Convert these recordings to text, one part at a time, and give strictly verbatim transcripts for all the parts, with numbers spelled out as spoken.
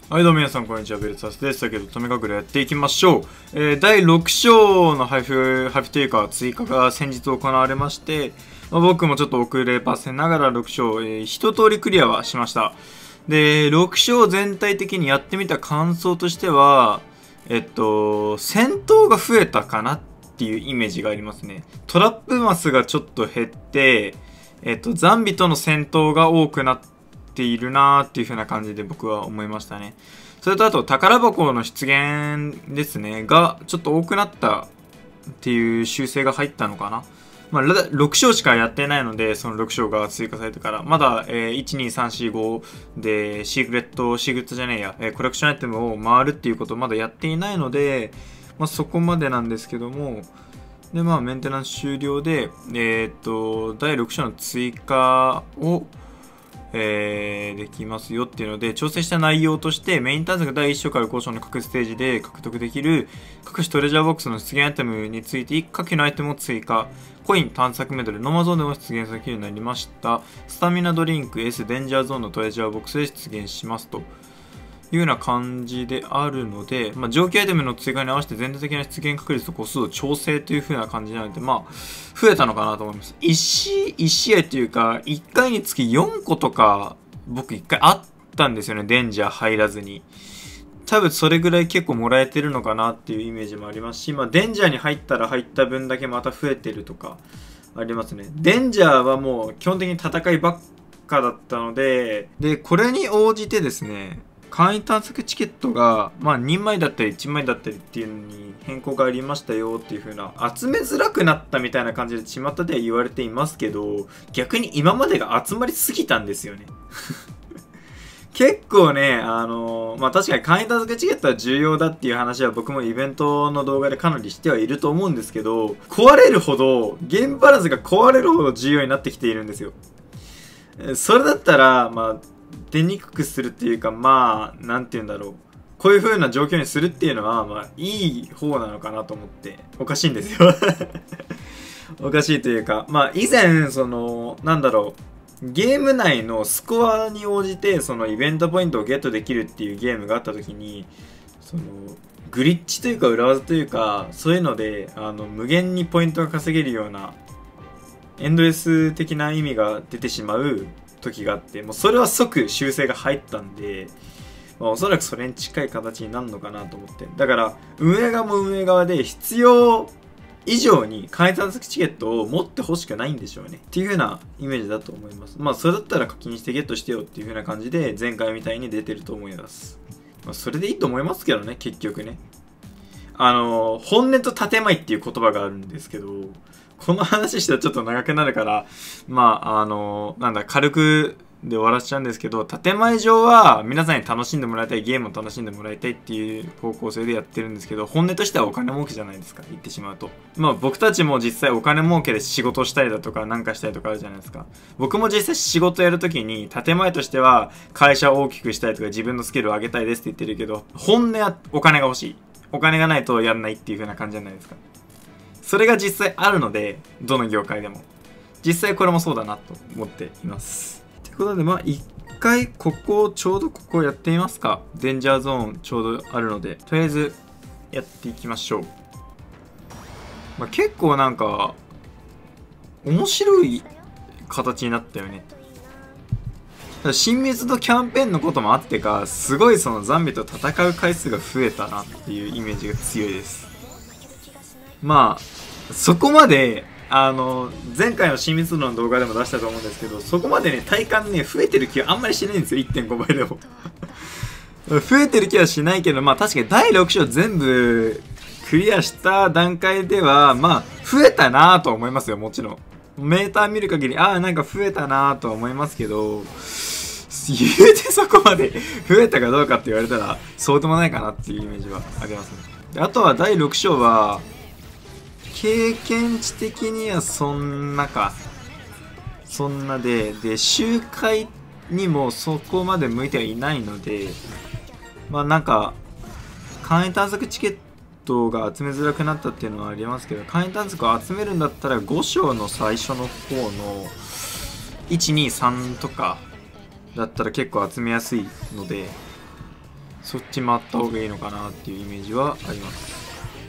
はいどうも皆さんこんにちは、ベルサスです。だけど、とめかくでやっていきましょう。えー、だいろく章の配布、配布というか追加が先日行われまして、まあ、僕もちょっと遅ればせながらろく章、えー、一通りクリアはしました。で、ろく章全体的にやってみた感想としては、えっと、戦闘が増えたかなっていうイメージがありますね。トラップマスがちょっと減って、えっと、ザンビとの戦闘が多くなって、いるなーっていう風な感じで僕は思いましたね。それとあと宝箱の出現ですねがちょっと多くなったっていう修正が入ったのかな。まあ、ろく章しかやってないので、そのろく章が追加されてからまだ、えー、いちにさんしごでシークレットシークレットじゃねえや、えー、コレクションアイテムを回るっていうことをまだやっていないので、まあ、そこまでなんですけども、でまあメンテナンス終了でえー、っとだいろく章の追加をえー、できますよっていうので、調整した内容としてメイン探索だいいち章からご章の各ステージで獲得できる各種トレジャーボックスの出現アイテムについていっかけのアイテムを追加、コイン探索メドレーノマゾーンでも出現できるようになりました。スタミナドリンク S デンジャーゾーンのトレジャーボックスで出現しますというような感じであるので、まあ、上記アイテムの追加に合わせて全体的な出現確率と個数を調整という風な感じなので、まあ、増えたのかなと思います。いち試、いち試合というか、いっかいにつきよんことか、僕いっかいあったんですよね、デンジャー入らずに。多分それぐらい結構もらえてるのかなっていうイメージもありますし、まあ、デンジャーに入ったら入った分だけまた増えてるとか、ありますね。デンジャーはもう基本的に戦いばっかだったので、で、これに応じてですね、簡易探索チケットが、まあ、にまいだったりいちまいだったりっていうのに変更がありましたよっていう風な、集めづらくなったみたいな感じで巷では言われていますけど、逆に今までが集まりすぎたんですよね。結構ね、あのー、まあ確かに簡易探索チケットは重要だっていう話は僕もイベントの動画でかなりしてはいると思うんですけど、壊れるほど、ゲームバランスが壊れるほど重要になってきているんですよ。それだったら、まあ、出にくくするっていうか、まあ、なんて言うんだろう。こういう風な状況にするっていうのは、まあ、いい方なのかなと思って。おかしいんですよ。おかしいというか、まあ、以前、その、なんだろう。ゲーム内のスコアに応じて、そのイベントポイントをゲットできるっていうゲームがあった時に、その、グリッチというか裏技というか、そういうので、あの、無限にポイントが稼げるような、エンドレス的な意味が出てしまう時があって、もうそれは即修正が入ったんで、まあ、おそらくそれに近い形になるのかなと思って。だから、運営側も運営側で必要以上に簡易探索チケットを持ってほしくないんでしょうね。っていう風なイメージだと思います。まあ、それだったら課金してゲットしてよっていう風な感じで、前回みたいに出てると思います。まあ、それでいいと思いますけどね、結局ね。あの、本音と建前っていう言葉があるんですけど、この話したらちょっと長くなるから、まあ、あの、なんだ、軽くで終わらせちゃうんですけど、建前上は皆さんに楽しんでもらいたい、ゲームを楽しんでもらいたいっていう方向性でやってるんですけど、本音としてはお金儲けじゃないですか、言ってしまうと。まあ僕たちも実際お金儲けで仕事したりだとかなんかしたりとかあるじゃないですか。僕も実際仕事やるときに、建前としては会社を大きくしたいとか自分のスキルを上げたいですって言ってるけど、本音はお金が欲しい。お金がないとやんないっていう風な感じじゃないですか。それが実際あるので、どの業界でも。実際これもそうだなと思っています。ということで、まあ一回ここ、ちょうどここやってみますか。デンジャーゾーンちょうどあるので、とりあえずやっていきましょう。まあ、結構なんか、面白い形になったよね。親密度キャンペーンのこともあってか、すごいそのザンビと戦う回数が増えたなっていうイメージが強いです。まあ、そこまで、あの、前回の親密度の動画でも出したと思うんですけど、そこまでね、体感ね、増えてる気はあんまりしないんですよ、いってんごばいでも。増えてる気はしないけど、まあ確かにだいろく章全部クリアした段階では、まあ、増えたなぁと思いますよ、もちろん。メーター見る限り、ああ、なんか増えたなぁと思いますけど、言うてそこまで増えたかどうかって言われたら、そうでもないかなっていうイメージはありますね。であとはだいろく章は、経験値的にはそんなか。そんなで、で、周回にもそこまで向いてはいないので、まあなんか、簡易探索チケットが集めづらくなったっていうのはありますけど、簡易探索を集めるんだったらご章の最初の方のいち、に、さんとかだったら結構集めやすいので、 そっち回った方がいいのかなっていうイメージはあります。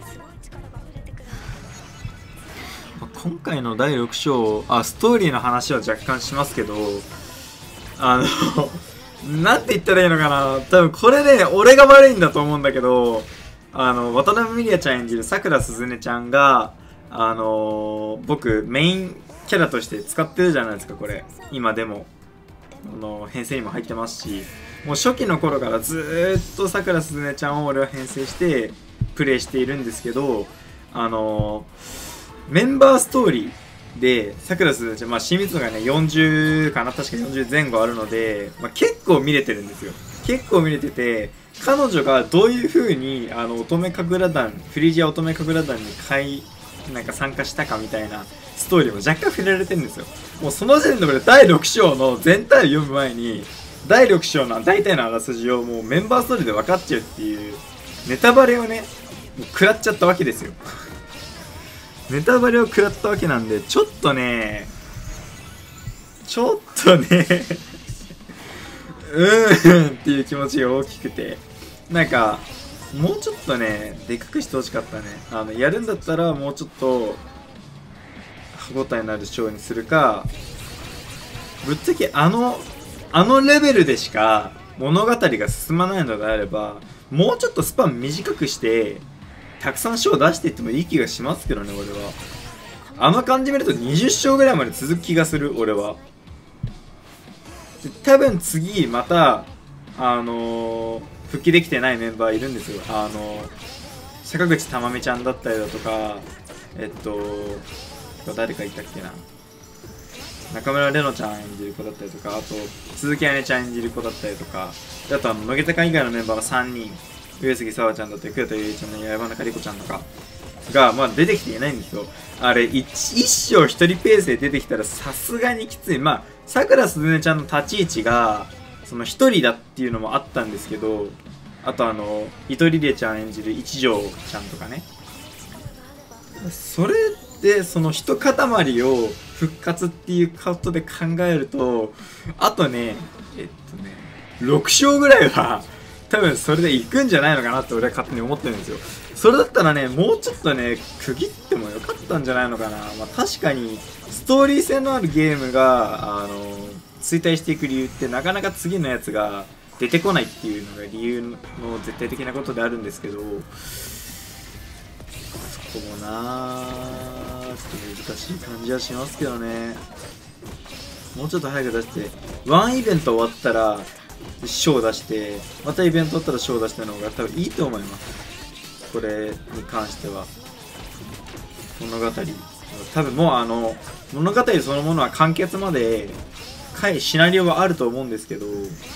今回のだいろく章、あ、ストーリーの話は若干しますけど、あのなんて言ったらいいのかな、多分これね、俺が悪いんだと思うんだけど、あの、渡辺美里奈ちゃん演じるさくらすずねちゃんが、あのー、僕、メインキャラとして使ってるじゃないですか、これ。今でも、あの編成にも入ってますし、もう初期の頃からずーっとさくらすずねちゃんを俺は編成してプレイしているんですけど、あのー、メンバーストーリーでさくらすずねちゃん、まあ、親密度がねよんじゅうかな、確かよんじゅうぜん後あるので、まあ、結構見れてるんですよ。結構見れてて、彼女がどういう風にあの乙女神楽団、フリージア乙女神楽団に会なんか参加したかみたいなストーリーも若干触れられてるんですよ。もうその時点で俺だいろく章の全体を読む前にだいろく章の大体のあらすじをもうメンバーストーリーで分かっちゃうっていうネタバレをね、もう食らっちゃったわけですよ。ネタバレを食らったわけなんで、ちょっとねちょっとねうーんっていう気持ちが大きくて、なんかもうちょっとねでかくしてほしかったね。あのやるんだったらもうちょっと歯応えのある章にするか、ぶっちゃけあのあのレベルでしか物語が進まないのであれば、もうちょっとスパン短くしてたくさん章出していってもいい気がしますけどね、俺は。あの感じ見るとにじゅう章ぐらいまで続く気がする、俺は。で多分次またあのー、復帰できてないメンバーいるんですよ。あのー、坂口珠美ちゃんだったりだとか、えっと誰かいたっけな、中村玲乃ちゃん演じる子だったりとか、あと鈴木彩音ちゃん演じる子だったりとか、あとあの乃木坂以外のメンバーがさんにん、上杉沙和ちゃんだったり倉田優衣ちゃんの山中莉子ちゃんとかがまあ出てきていないんですよ。あれ 1, 一章一人ペースで出てきたらさすがにきつい。まあさくらすずねちゃんの立ち位置がその一人だっていうのもあったんですけど、あとあの糸リレちゃん演じる一条ちゃんとかね、それでその一塊を復活っていうことで考えると、あとねえっとねろく章ぐらいは多分それでいくんじゃないのかなって俺は勝手に思ってるんですよ。それだったらねもうちょっとね区切ってもよかったんじゃないのかな。まあ確かにストーリー性のあるゲームがあの衰退していく理由ってなかなか次のやつが出てこないっていうのが理由の絶対的なことであるんですけど、そこもなーちょっと難しい感じはしますけどね。もうちょっと早く出して、ワンイベント終わったら賞出して、またイベント終わったら賞出したのが多分いいと思います。これに関しては物語多分もうあの物語そのものは完結までシナリオはあると思うんですけど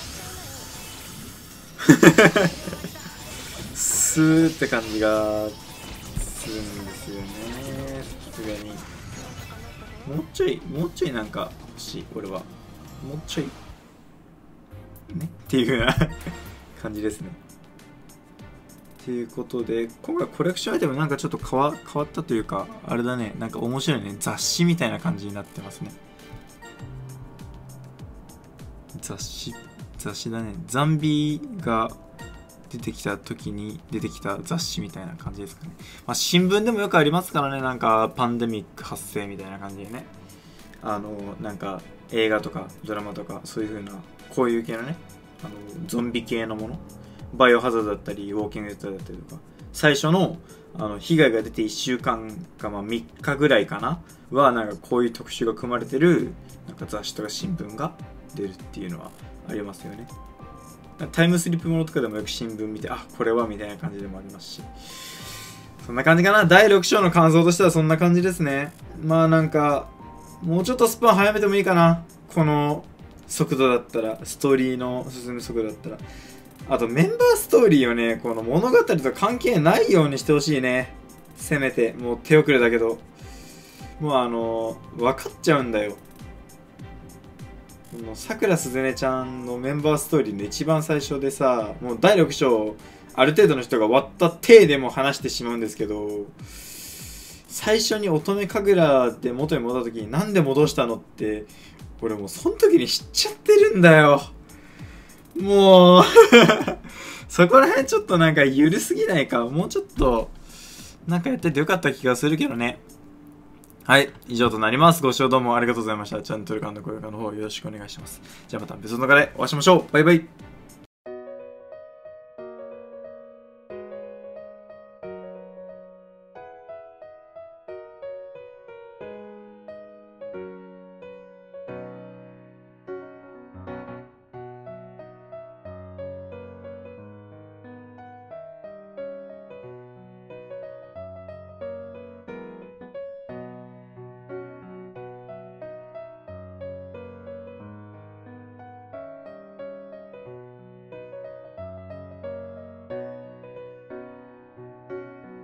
スーって感じがするんですよね。さすがにもうちょいもうちょいなんか欲しい、俺はもうちょいねっていう風な感じですね。ということで今回コレクションアイテムなんかちょっと変わ変わったというか、あれだね、なんか面白いね、雑誌みたいな感じになってますね。雑誌雑誌だね。ザンビが出てきた時に出てきた雑誌みたいな感じですかね。まあ新聞でもよくありますからね、なんかパンデミック発生みたいな感じでね、あのなんか映画とかドラマとかそういう風なこういう系のね、あのゾンビ系のもの、バイオハザードだったりウォーキングデッドだったりとか、最初のあの被害が出ていっしゅうかんか、まあ、みっかぐらいかなはなんかこういう特集が組まれてるなんか雑誌とか新聞が出るっていうのはありますよね。タイムスリップものとかでもよく新聞見て、あこれはみたいな感じでもありますし、そんな感じかな。だいろく章の感想としてはそんな感じですね。まあなんかもうちょっとスパン早めてもいいかな、この速度だったら、ストーリーの進む速度だったら。あとメンバーストーリーをね、この物語と関係ないようにしてほしいね。せめてもう手遅れだけど、もうあの分かっちゃうんだよ。このさくらすずねちゃんのメンバーストーリーの一番最初でさ、もうだいろく章ある程度の人が終わった体でも話してしまうんですけど、最初に乙女神楽で元に戻った時になんで戻したのって俺もうその時に知っちゃってるんだよ。もうそこら辺ちょっとなんか緩すぎないか。もうちょっと、なんかやっててよかった気がするけどね。はい。以上となります。ご視聴どうもありがとうございました。チャンネル登録、高評価の方よろしくお願いします。じゃあまた別の動画でお会いしましょう。バイバイ。